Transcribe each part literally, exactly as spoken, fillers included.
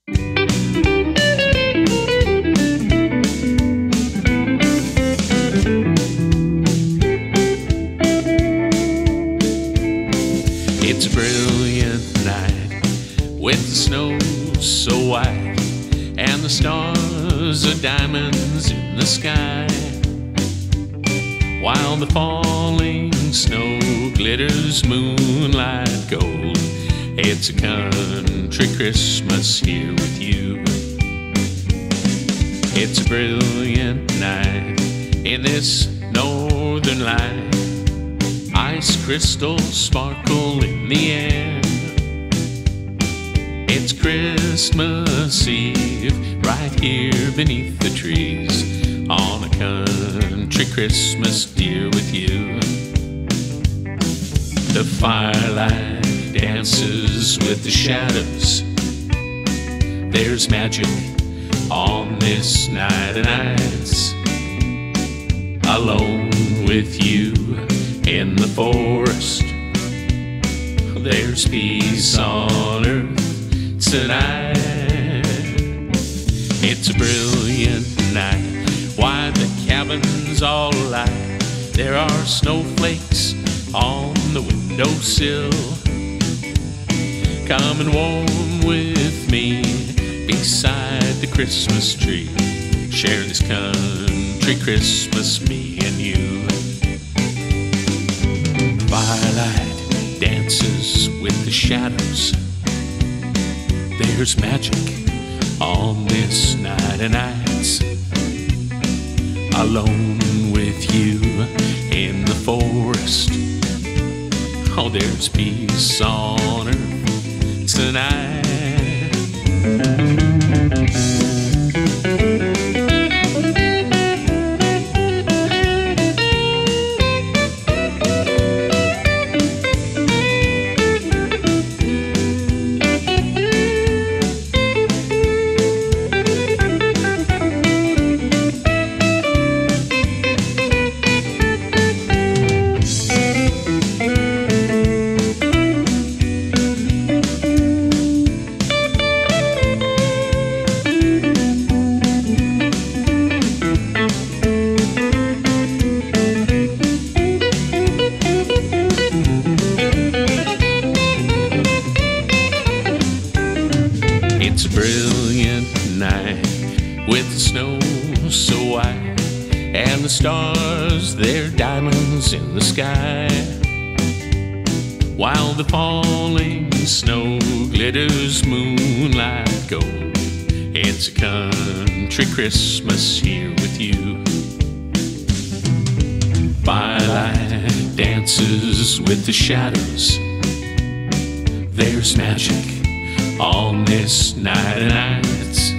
It's a brilliant night with the snow so white and the stars are diamonds in the sky, while the falling snow glitters moonlight gold. It's a country Christmas here with you. It's a brilliant night in this northern light. Ice crystals sparkle in the air. It's Christmas Eve right here beneath the trees on a country Christmas, dear, with you. The firelight dances with the shadows. There's magic on this night of nights. Alone with you in the forest, there's peace on earth tonight. It's a brilliant night, why the cabin's all alight. There are snowflakes on the windowsill. Come and warm with me beside the Christmas tree. Share this country Christmas, me and you. Firelight dances with the shadows. There's magic on this night of nights. Alone with you in the forest, oh, there's peace on earth tonight. It's a brilliant night with the snow so white and the stars, they're diamonds in the sky, while the falling snow glitters moonlight gold. It's a country Christmas here with you. Firelight dances with the shadows. There's magic on this night of nights.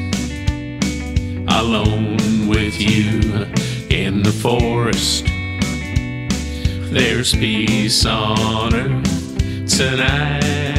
Alone with you in the forest, there's peace on earth tonight.